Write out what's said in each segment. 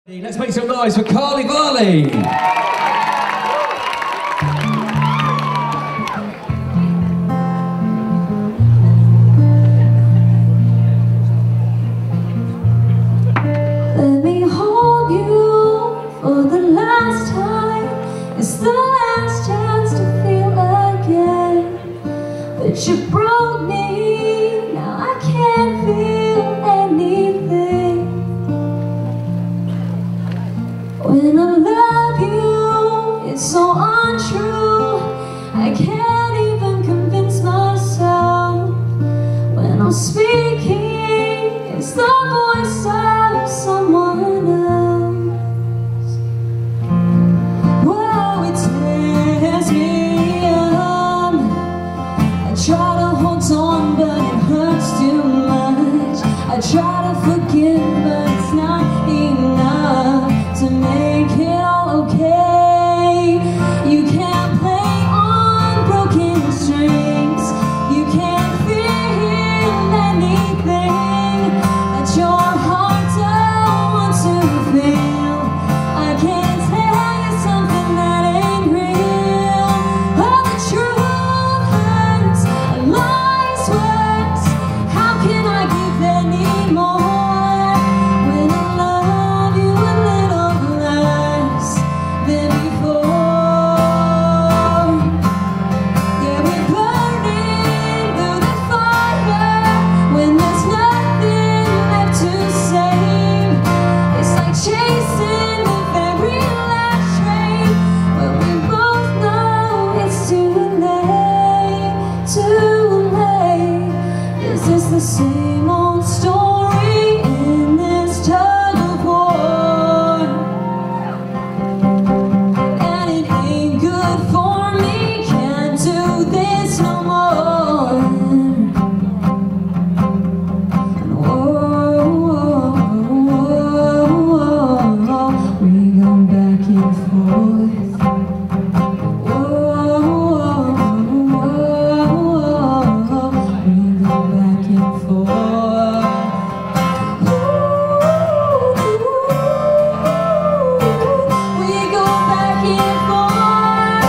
Let's make some noise for CARLEY, VARLEY. Let me hold you for the last time. It's the last chance to feel again. But you broke me, now I can't feel anything. When I love you, it's so untrue. I can't even convince myself. When I'm speaking, it's the voice of someone else. Whoa, it tears me up. I try to hold on, but it hurts too much. I try to forgive, but it's not enough to make it all okay. You can't play on broken strings. You can't feel anything that your heart don't want to feel. I can't tell you something that ain't real. Oh, the truth hurts, a lie's worse. How can I give any more when I love you a little less than before? Yeah, we're burning through the fire when there's nothing left to save. It's like chasing the very last train, but we both know it's too late, too late. Is this the same old story in this tug of war? And it ain't good for me, can't do this no more. We go back and forth. We go back and forth. We go back and forth.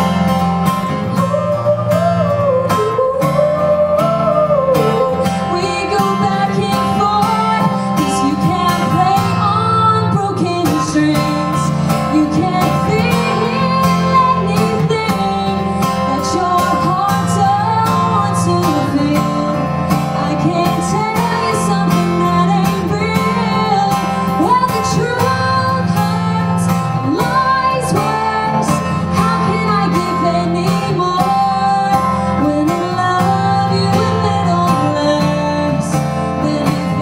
We go back and forth. 'Cause you can't play on broken strings. You can't feel anything that your heart don't want to feel. I can't tell you something that ain't real. Well, the truth hurts, a lie's worse. How can I give any more when I love you a little less than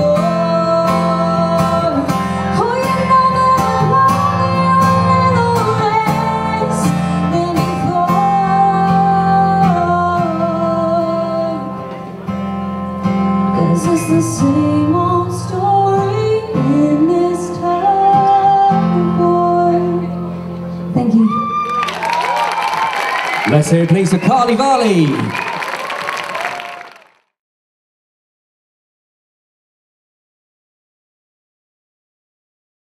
before? Oh, you know that I love you a little less than before. 'Cause it's the same old story in this tug of war. Thank you. Let's hear it please for CARLEY, VARLEY.